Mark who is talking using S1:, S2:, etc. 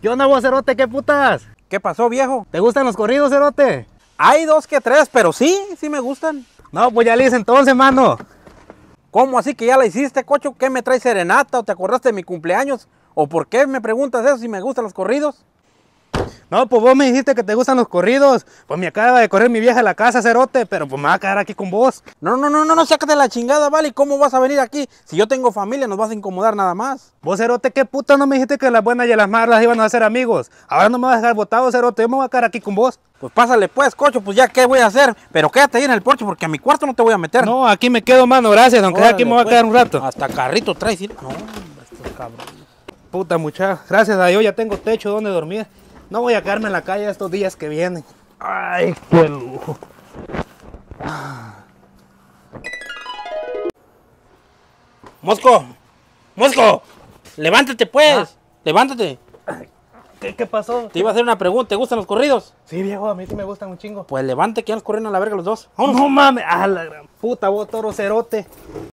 S1: ¿Qué onda vos, cerote? ¿Qué putas?
S2: ¿Qué pasó, viejo?
S1: ¿Te gustan los corridos, cerote?
S2: Hay dos que tres, pero sí me gustan.
S1: No, pues ya le hice entonces, mano.
S2: ¿Cómo así que ya la hiciste, cocho? ¿Qué me traes serenata o te acordaste de mi cumpleaños? ¿O por qué me preguntas eso si me gustan los corridos?
S1: No, pues vos me dijiste que te gustan los corridos. Pues me acaba de correr mi vieja a la casa, cerote, pero pues me va a quedar aquí con vos.
S2: No, sácate la chingada, vale. ¿Y cómo vas a venir aquí? Si yo tengo familia, nos vas a incomodar nada más.
S1: Vos, cerote, ¿qué puta no me dijiste que las buenas y las malas iban a ser amigos? Ahora no me vas a dejar botado, cerote, yo me voy a quedar aquí con vos.
S2: Pues pásale pues, cocho, pues ya qué voy a hacer. Pero quédate ahí en el porche porque a mi cuarto no te voy a meter.
S1: No, aquí me quedo, mano, gracias, aunque
S2: Órale,
S1: aquí me voy a
S2: pues.
S1: quedar un rato.
S2: Hasta carrito traes. ¿Sí? No, hombre, estos cabrones.
S1: Puta muchacha, gracias a Dios ya tengo techo donde dormir. No voy a quedarme en la calle estos días que vienen. Ay, qué lujo.
S2: Mosco, levántate pues, levántate.
S1: ¿Qué pasó?
S2: Te iba a hacer una pregunta, ¿te gustan los corridos?
S1: Sí, viejo, a mí sí me gustan un chingo.
S2: Pues levante que ya nos corrieron a la verga los dos.
S1: No mames, a la gran puta, vos toro cerote.